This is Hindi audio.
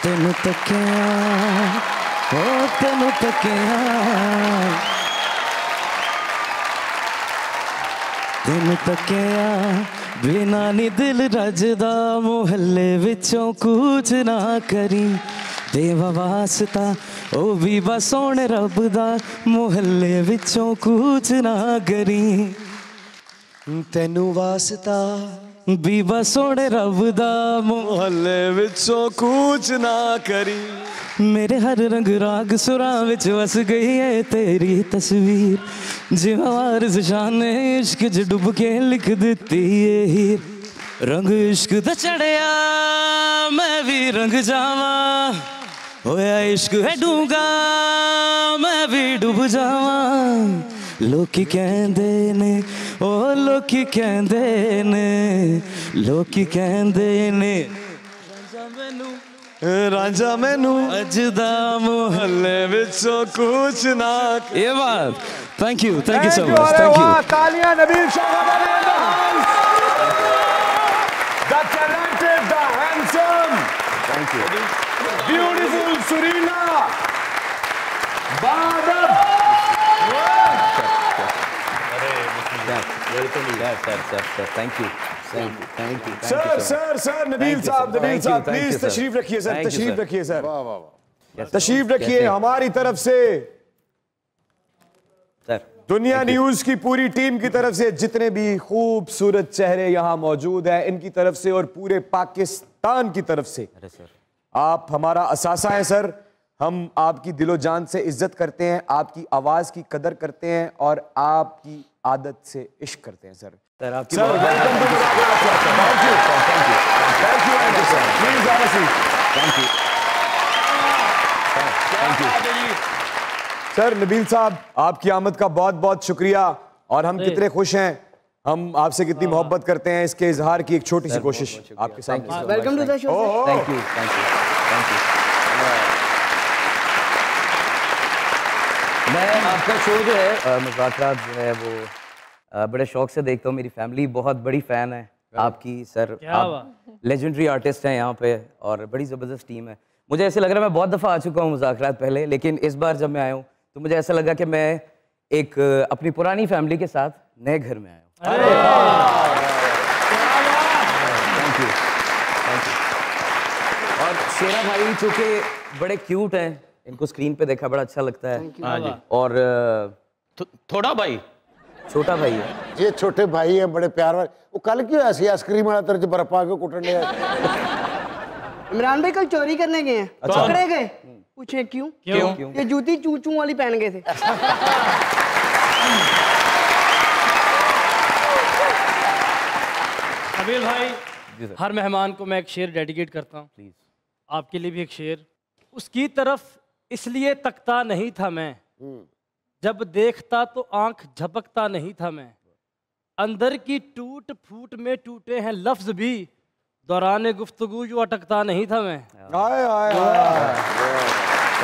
तेनू तकिया ओ तेनू तकिया तेनू तकिया बिना नी दिल रजदा मुहल्ले विचों कुछ ना करी देवा वास्ता ओ भी बस सोने रब दा मुहल्ले विचों कुछ ना करी तेनू वास्ता भी बस सोने रब दा मुहल्ले विचों कुछ ना करी मेरे हर रंग राग सुरां विच वस गई है तेरी तस्वीर जिवार शाने इश्क च डुब के लिख दिती है हीर रंग इश्क दा चढ़िया मैं भी रंग जावा होया इश्क है डूंगा मैं भी डूब जावा लोकी कहंदे ने ओ लोकी कहंदे ने लोकी कहंदे ने रांझा मैनू अजदा मुहल्ले विचों कुछ ना ये बात thank you so much thank you तालियां Nabeel Shah the talented the handsome thank you beautiful Surina Badab thank you sir Nabeel साहब प्लीज तशरीफ रखिए सर तशरीफ रखिए सर तशरीफ रखिए हमारी तरफ से दुनिया न्यूज की पूरी टीम की तरफ से जितने भी खूबसूरत चेहरे यहाँ मौजूद हैं इनकी तरफ से और पूरे पाकिस्तान की तरफ से आप हमारा असासा है सर हम आपकी दिलो जान से इज्जत करते हैं आपकी आवाज की कदर करते हैं और आपकी आदत से इश्क करते हैं सर सर नबील साहब आपकी आमद का बहुत बहुत शुक्रिया और हम कितने खुश हैं हम आपसे कितनी मोहब्बत करते हैं इसके इजहार की एक छोटी सी कोशिश आपके सामने welcome to the show thank you मैं आपका शो जो है मुज़ाकरात जो है वो बड़े शौक से देखता हूँ मेरी फैमिली बहुत बड़ी फ़ैन है आपकी सर आप लेजेंडरी आर्टिस्ट हैं यहाँ पे और बड़ी ज़बरदस्त टीम है मुझे ऐसे लग रहा है मैं बहुत दफ़ा आ चुका हूँ मुज़ाकरात पहले लेकिन इस बार जब मैं आया हूँ तो मुझे ऐसा लगा कि मैं एक अपनी पुरानी फैमिली के साथ नए घर में आया हूँ थैंक यू और शेरा भाई चूँकि बड़े क्यूट हैं इनको स्क्रीन पे देखा बड़ा अच्छा लगता है और थोड़ा भाई छोटा भाई है ये छोटे भाई है बड़े प्यार वाले वो कल क्यों ऐसी आइसक्रीम वाला तरह बर्फ आके कुटने इमरान भाई कल चोरी करने गए हैं पकड़े गए पूछे क्यों ये जूती चूचू वाली पहन गए थे नबील भाई हर मेहमान को मैं एक शेर डेडिकेट करता हूँ प्लीज आपके लिए भी एक शेर उसकी तरफ इसलिए तकता नहीं था मैं जब देखता तो आंख झपकता नहीं था मैं अंदर की टूट फूट में टूटे हैं लफ्ज भी दौरान गुफ्तगू जो अटकता नहीं था मैं आए